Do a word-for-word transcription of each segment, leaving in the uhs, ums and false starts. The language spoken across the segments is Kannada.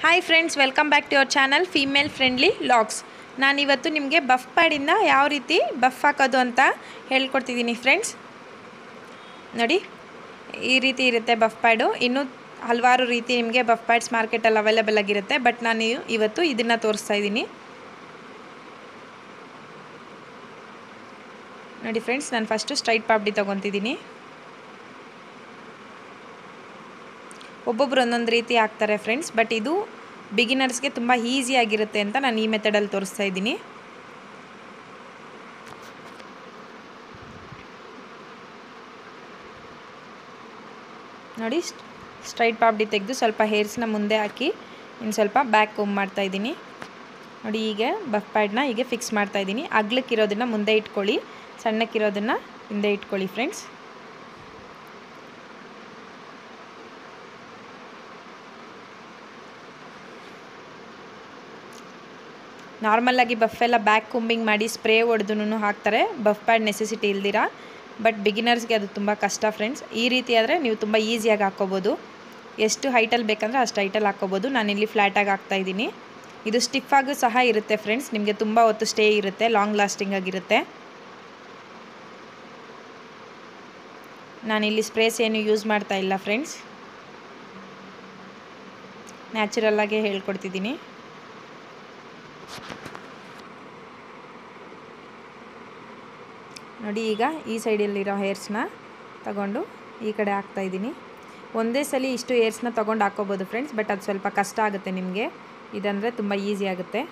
Hi friends, welcome back to your channel female friendly logs. ನಾನಿವತ್ತು ನಿಮಗೆ ಬಫ್ ಪ್ಯಾಡಿಂದ ಯಾವ ರೀತಿ ಬಫ್ ಹಾಕೋದು ಅಂತ ಹೇಳ್ಕೊಡ್ತಿದ್ದೀನಿ ಫ್ರೆಂಡ್ಸ್. ನೋಡಿ, ಈ ರೀತಿ ಇರುತ್ತೆ ಬಫ್ ಪ್ಯಾಡು. ಇನ್ನೂ ಹಲವಾರು ರೀತಿ ನಿಮಗೆ ಬಫ್ ಪ್ಯಾಡ್ಸ್ ಮಾರ್ಕೆಟಲ್ಲಿ ಅವೈಲೇಬಲ್ ಆಗಿರುತ್ತೆ, ಬಟ್ ನಾನು ಇವತ್ತು ಇದನ್ನು ತೋರಿಸ್ತಾ ಇದ್ದೀನಿ. ನೋಡಿ ಫ್ರೆಂಡ್ಸ್, ನಾನು ಫಸ್ಟು ಸ್ಟ್ರೈಟ್ ಪಾಪ್ಡಿ ತೊಗೊತಿದ್ದೀನಿ. ಒಬ್ಬೊಬ್ರು ಒಂದೊಂದು ರೀತಿ ಹಾಕ್ತಾರೆ ಫ್ರೆಂಡ್ಸ್, ಬಟ್ ಇದು ಬಿಗಿನರ್ಸ್ಗೆ ತುಂಬ ಈಸಿಯಾಗಿರುತ್ತೆ ಅಂತ ನಾನು ಈ ಮೆಥಡಲ್ಲಿ ತೋರಿಸ್ತಾ ಇದ್ದೀನಿ. ನೋಡಿ, ಸ್ಟ್ರೈಟ್ ಪಾಪ್ಡಿ ತೆಗೆದು ಸ್ವಲ್ಪ ಹೇರ್ಸ್ನ ಮುಂದೆ ಹಾಕಿ ಇನ್ನು ಸ್ವಲ್ಪ ಬ್ಯಾಕ್ ಕೋಮ್ ಮಾಡ್ತಾ ಇದ್ದೀನಿ. ನೋಡಿ, ಹೀಗೆ ಬಫ್ ಪ್ಯಾಡ್ನ ಹೀಗೆ ಫಿಕ್ಸ್ ಮಾಡ್ತಾ ಇದ್ದೀನಿ. ಅಗ್ಲಕ್ಕಿರೋದನ್ನು ಮುಂದೆ ಇಟ್ಕೊಳ್ಳಿ, ಸಣ್ಣಕ್ಕಿರೋದನ್ನು ಹಿಂದೆ ಇಟ್ಕೊಳ್ಳಿ ಫ್ರೆಂಡ್ಸ್. ನಾರ್ಮಲಾಗಿ ಬಫ್ ಎಲ್ಲ ಬ್ಯಾಕ್ ಕುಂಬಿಂಗ್ ಮಾಡಿ ಸ್ಪ್ರೇ ಹೊಡೆದು ಹಾಕ್ತಾರೆ, ಬಫ್ ಪ್ಯಾಡ್ ನೆಸೆಸಿಟಿ ಇಲ್ದಿರ. ಬಟ್ ಬಿಗಿನರ್ಸ್ಗೆ ಅದು ತುಂಬ ಕಷ್ಟ ಫ್ರೆಂಡ್ಸ್. ಈ ರೀತಿ ಆದರೆ ನೀವು ತುಂಬ ಈಸಿಯಾಗಿ ಹಾಕ್ಕೋಬೋದು. ಎಷ್ಟು ಹೈಟಲ್ಲಿ ಬೇಕಂದರೆ ಅಷ್ಟು ಹೈಟಲ್ಲಿ ಹಾಕ್ಕೋಬೋದು. ನಾನಿಲ್ಲಿ ಫ್ಲ್ಯಾಟಾಗಿ ಹಾಕ್ತಾಯಿದ್ದೀನಿ. ಇದು ಸ್ಟಿಫಾಗೂ ಸಹ ಇರುತ್ತೆ ಫ್ರೆಂಡ್ಸ್, ನಿಮಗೆ ತುಂಬ ಹೊತ್ತು ಸ್ಟೇ ಇರುತ್ತೆ, ಲಾಂಗ್ ಲಾಸ್ಟಿಂಗ್ ಆಗಿರುತ್ತೆ. ನಾನಿಲ್ಲಿ ಸ್ಪ್ರೇಸ್ ಏನು ಯೂಸ್ ಮಾಡ್ತಾ ಇಲ್ಲ ಫ್ರೆಂಡ್ಸ್, ನ್ಯಾಚುರಲ್ಲಾಗೇ ಹೇಳ್ಕೊಡ್ತಿದ್ದೀನಿ. ನೋಡಿ, ಈಗ ಈ ಸೈಡಲ್ಲಿರೋ ಹೇರ್ಸ್ನ ತಗೊಂಡು ಈ ಕಡೆ ಹಾಕ್ತಾಯಿದ್ದೀನಿ. ಒಂದೇ ಸಲ ಇಷ್ಟು ಹೇರ್ಸ್ನ ತೊಗೊಂಡು ಹಾಕ್ಕೋಬೋದು ಫ್ರೆಂಡ್ಸ್, ಬಟ್ ಅದು ಸ್ವಲ್ಪ ಕಷ್ಟ ಆಗುತ್ತೆ ನಿಮಗೆ. ಇದಂದರೆ ತುಂಬ ಈಸಿ ಆಗುತ್ತೆ.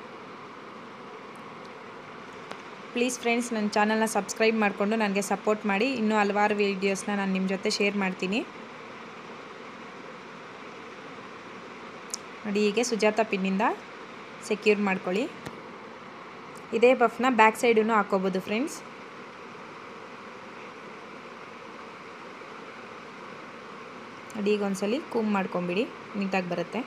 ಪ್ಲೀಸ್ ಫ್ರೆಂಡ್ಸ್, ನನ್ನ ಚಾನಲ್ನ ಸಬ್ಸ್ಕ್ರೈಬ್ ಮಾಡಿಕೊಂಡು ನನಗೆ ಸಪೋರ್ಟ್ ಮಾಡಿ. ಇನ್ನೂ ಹಲವಾರು ವೀಡಿಯೋಸ್ನ ನಾನು ನಿಮ್ಮ ಜೊತೆ ಶೇರ್ ಮಾಡ್ತೀನಿ. ನೋಡಿ, ಹೀಗೆ ಸುಜಾತ ಪಿನ್ನಿಂದ ಸೆಕ್ಯೂರ್ ಮಾಡ್ಕೊಳ್ಳಿ. ಇದೇ ಬಫ್ನ ಬ್ಯಾಕ್ ಸೈಡೂ ಹಾಕ್ಕೋಬೋದು ಫ್ರೆಂಡ್ಸ್. ನೋಡಿ, ಈಗ ಒಂದ್ಸಲಿ ಕೂಮ್ ಮಾಡ್ಕೊಂಬಿಡಿ, ನೀಟಾಗಿ ಬರುತ್ತೆ.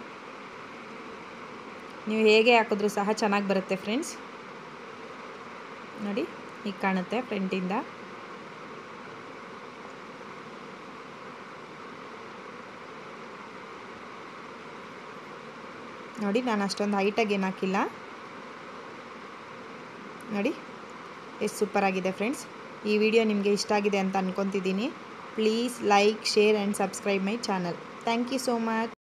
ನೀವು ಹೇಗೆ ಹಾಕಿದ್ರೂ ಸಹ ಚೆನ್ನಾಗಿ ಬರುತ್ತೆ ಫ್ರೆಂಡ್ಸ್. ನೋಡಿ, ಈಗ ಕಾಣುತ್ತೆ ಫ್ರಂಟಿಂದ. ನೋಡಿ, ನಾನು ಅಷ್ಟೊಂದು ಹೈಟಾಗಿ ಏನು ಹಾಕಿಲ್ಲ. ನೋಡಿ, ಎಷ್ಟು ಸೂಪರಾಗಿದೆ ಫ್ರೆಂಡ್ಸ್. ಈ ವಿಡಿಯೋ ನಿಮಗೆ ಇಷ್ಟ ಆಗಿದೆ ಅಂತ ಅಂದ್ಕೊತಿದ್ದೀನಿ. Please like, share and subscribe my channel. Thank you so much.